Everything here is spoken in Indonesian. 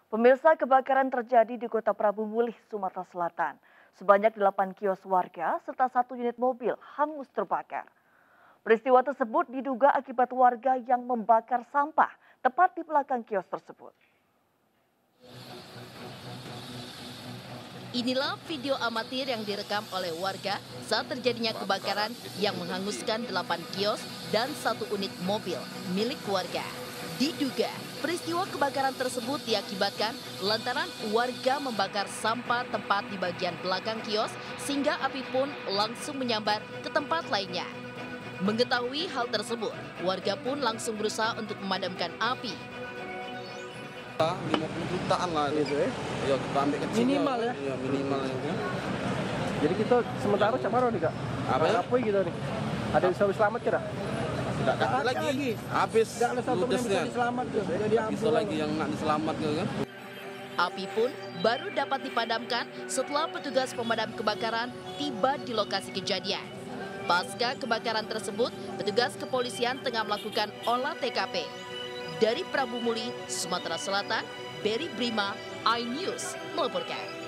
Pemirsa, kebakaran terjadi di Kota Prabu Mulih, Sumatera Selatan. Sebanyak 8 kios warga serta 1 unit mobil hangus terbakar. Peristiwa tersebut diduga akibat warga yang membakar sampah tepat di belakang kios tersebut. Inilah video amatir yang direkam oleh warga saat terjadinya kebakaran yang menghanguskan 8 kios dan 1 unit mobil milik warga. Diduga peristiwa kebakaran tersebut diakibatkan lantaran warga membakar sampah tepat di bagian belakang kios sehingga api pun langsung menyambar ke tempat lainnya. Mengetahui hal tersebut, warga pun langsung berusaha untuk memadamkan api. 50 jutaan lah gitu ya. Ya kita ambil kecil. Minimal ya? Iya minimal ya. Jadi kita sementara cak nih kak? Apa ya? Apa gitu nih? Ada yang bisa selamat kira? Tidak ada lagi. Habis Tidak ada satu yang bisa diselamatkan. Jadi bisa lagi yang nak diselamatkan kan. Api pun baru dapat dipadamkan setelah petugas pemadam kebakaran tiba di lokasi kejadian. Pasca kebakaran tersebut, petugas kepolisian tengah melakukan olah TKP. Dari Prabu Mulih, Sumatera Selatan, Berry Brima, iNews melaporkan.